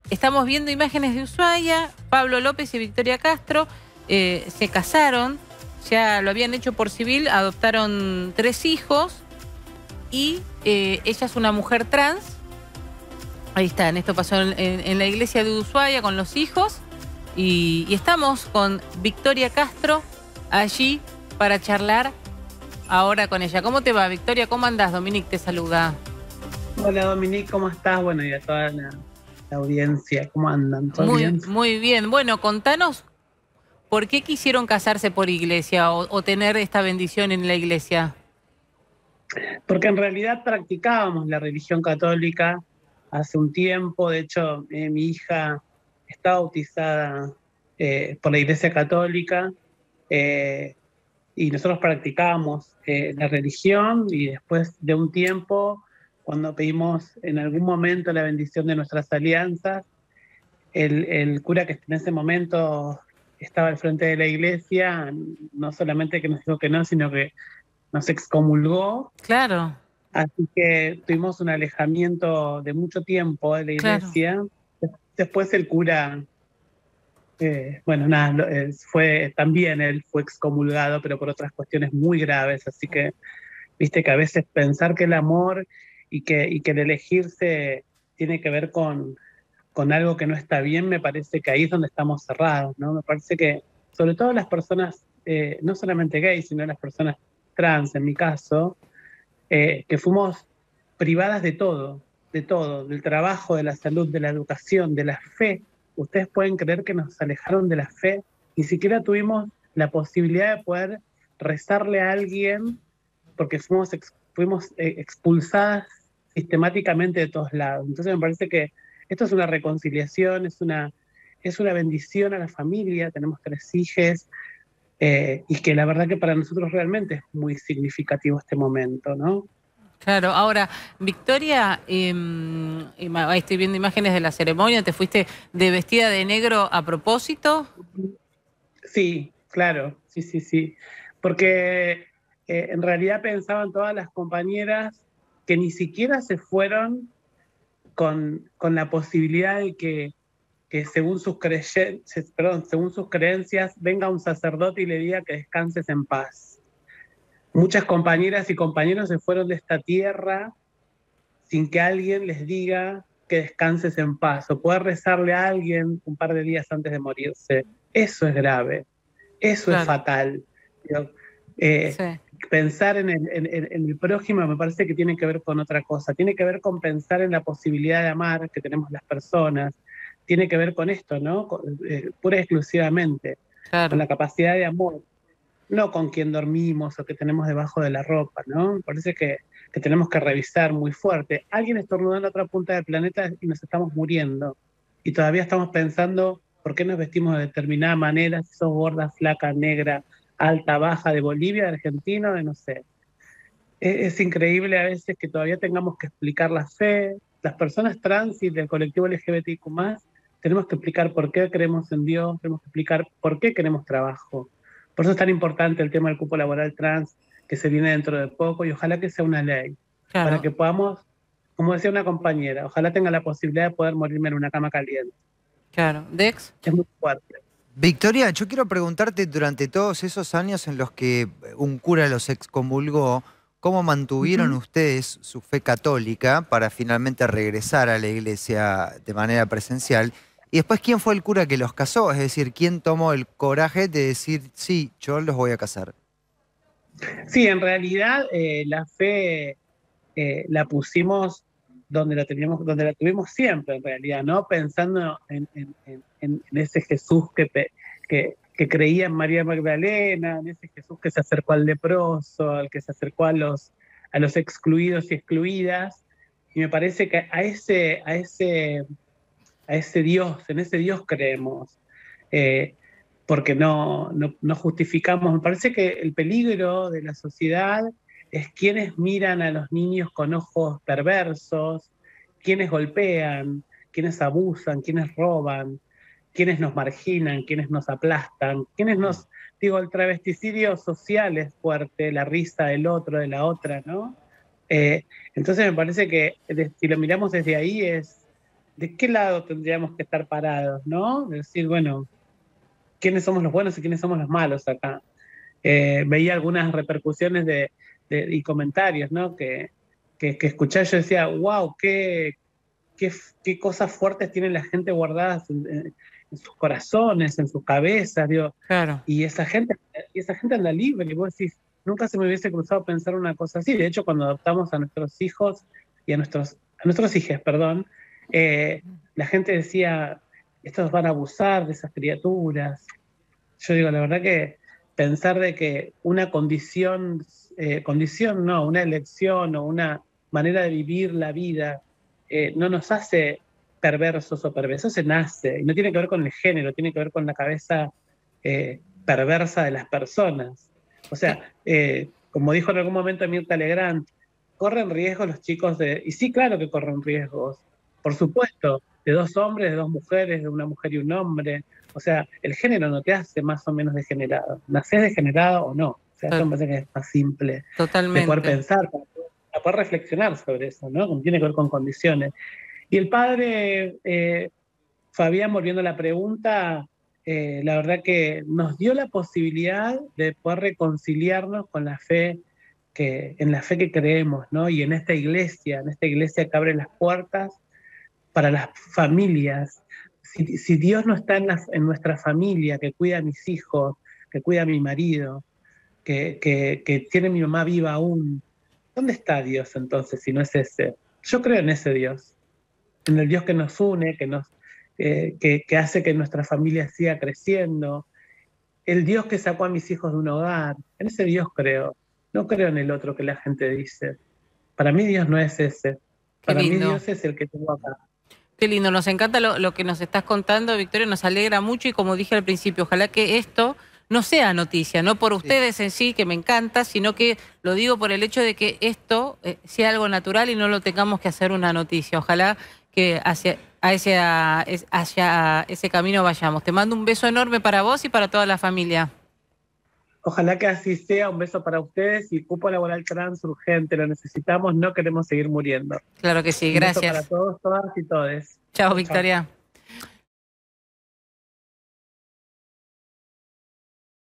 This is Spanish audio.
Estamos viendo imágenes de Ushuaia. Pablo López y Victoria Castro se casaron, ya lo habían hecho por civil, adoptaron 3 hijos y ella es una mujer trans. Ahí están, esto pasó en la iglesia de Ushuaia con los hijos y estamos con Victoria Castro allí para charlar ahora con ella. ¿Cómo te va, Victoria? ¿Cómo andás? Dominique te saluda. Hola Dominique, ¿cómo estás? Bueno, y a toda la audiencia, ¿cómo andan? ¿Todo bien? Muy bien. Bueno, contanos por qué quisieron casarse por iglesia o tener esta bendición en la iglesia. Porque en realidad practicábamos la religión católica hace un tiempo. De hecho, mi hija está bautizada por la Iglesia Católica, eh, y nosotros practicábamos la religión, y después de un tiempo, cuando pedimos en algún momento la bendición de nuestras alianzas, el cura que en ese momento estaba al frente de la iglesia, no solamente que nos dijo que no, sino que nos excomulgó. Claro, Así que tuvimos un alejamiento de mucho tiempo de la claro. iglesia. Después el cura, bueno, nada, también él fue excomulgado, pero por otras cuestiones muy graves. Así que, viste que a veces pensar que el amor y que el elegirse tiene que ver con algo que no está bien, me parece que ahí es donde estamos cerrados, ¿no? Me parece que, sobre todo las personas, no solamente gays, sino las personas trans, en mi caso, que fuimos privadas de todo, del trabajo, de la salud, de la educación, de la fe. Ustedes pueden creer que nos alejaron de la fe, ni siquiera tuvimos la posibilidad de poder rezarle a alguien porque fuimos expulsadas sistemáticamente de todos lados. Entonces me parece que esto es una reconciliación, es una bendición a la familia. Tenemos 3 hijos, y que la verdad que para nosotros realmente es muy significativo este momento, ¿no? Claro, ahora, Victoria, ahí estoy viendo imágenes de la ceremonia. ¿Te fuiste de vestida de negro a propósito? Sí, claro, sí, sí, sí. Porque en realidad pensaban todas las compañeras que ni siquiera se fueron con la posibilidad de que según sus creencias, venga un sacerdote y le diga que descanses en paz. Muchas compañeras y compañeros se fueron de esta tierra sin que alguien les diga que descanses en paz, o poder rezarle a alguien un par de días antes de morirse. Eso es grave, eso es Claro, fatal. Digo, eh, sí, pensar en el prójimo me parece que tiene que ver con otra cosa, tiene que ver con pensar en la posibilidad de amar que tenemos las personas, tiene que ver con esto, ¿no? Pura y exclusivamente, con claro. la capacidad de amor, no con quién dormimos o qué tenemos debajo de la ropa, ¿no? Me parece que tenemos que revisar muy fuerte. Alguien estornudó en la otra punta del planeta y nos estamos muriendo. Y todavía estamos pensando por qué nos vestimos de determinada manera, si sos gorda, flaca, negra, alta, baja, de Bolivia, de Argentina, de no sé. Es increíble a veces que todavía tengamos que explicar la fe. Las personas trans y del colectivo LGBTIQ+, tenemos que explicar por qué creemos en Dios, tenemos que explicar por qué queremos trabajo. Por eso es tan importante el tema del cupo laboral trans, que se viene dentro de poco, y ojalá que sea una ley, para Claro, que podamos, como decía una compañera, ojalá tenga la posibilidad de poder morirme en una cama caliente. claro. Dex. Es muy fuerte. Victoria, yo quiero preguntarte, durante todos esos años en los que un cura los excomulgó, ¿cómo mantuvieron Ujú. ustedes su fe católica para finalmente regresar a la iglesia de manera presencial? Y después, ¿quién fue el cura que los casó? Es decir, ¿quién tomó el coraje de decir, sí, yo los voy a casar? Sí, en realidad la fe la pusimos donde la tuvimos siempre, en realidad, ¿no? Pensando en ese Jesús que creía en María Magdalena, en ese Jesús que se acercó al leproso, al que se acercó a los excluidos y excluidas. Y me parece que a ese Dios, en ese Dios creemos. Eh, Porque no justificamos. Me parece que el peligro de la sociedad es quienes miran a los niños con ojos perversos, quienes golpean, quienes abusan, quienes roban, quienes nos marginan, quienes nos aplastan, digo, el travesticidio social es fuerte, la risa del otro, de la otra, ¿no? Eh, entonces me parece que si lo miramos desde ahí de qué lado tendríamos que estar parados, ¿no? De decir, bueno, quiénes somos los buenos y quiénes somos los malos acá. Veía algunas repercusiones y comentarios, ¿no? Que escuché, yo decía, wow, qué cosas fuertes tiene la gente guardadas en sus corazones, en sus cabezas, digo. Claro. Y esa gente anda libre, y vos decís, nunca se me hubiese cruzado pensar una cosa así. De hecho, cuando adoptamos a nuestros hijos y a nuestros hijos, perdón, la gente decía, estos van a abusar de esas criaturas. Yo digo, la verdad que pensar de que una condición no, una elección o una manera de vivir la vida no nos hace perversos o perversos, se nace, y no tiene que ver con el género, tiene que ver con la cabeza perversa de las personas. O sea, como dijo en algún momento Mirta Legrand, corren riesgos los chicos y sí, claro que corren riesgos, por supuesto, de dos hombres, de dos mujeres, de una mujer y un hombre. O sea, el género no te hace más o menos degenerado. ¿Nacés degenerado o no? O sea, eso me parece que es más simple de poder Totalmente. pensar, para poder reflexionar sobre eso, ¿no? Como tiene que ver con condiciones. Y el padre, Fabián, volviendo a la pregunta, la verdad que nos dio la posibilidad de poder reconciliarnos con la fe en la fe que creemos, ¿no? Y en esta iglesia que abre las puertas para las familias. Si Dios no está en nuestra familia, que cuida a mis hijos, que cuida a mi marido, que tiene a mi mamá viva aún, ¿dónde está Dios entonces si no es ese? Yo creo en ese Dios, en el Dios que nos une, que hace que nuestra familia siga creciendo, el Dios que sacó a mis hijos de un hogar, en ese Dios creo, no creo en el otro que la gente dice. Para mí Dios no es ese, Qué para mí lindo. Dios es el que tengo acá. Qué lindo, nos encanta lo que nos estás contando, Victoria, nos alegra mucho y como dije al principio, ojalá que esto no sea noticia, no por ustedes en sí, que me encanta, sino que lo digo por el hecho de que esto sea algo natural y no lo tengamos que hacer una noticia. Ojalá que hacia ese camino vayamos. Te mando un beso enorme para vos y para toda la familia. Ojalá que así sea, un beso para ustedes y cupo laboral trans urgente, lo necesitamos, no queremos seguir muriendo. Claro que sí, Un beso gracias. para todos, todas y todes. Chao, Chao. Victoria.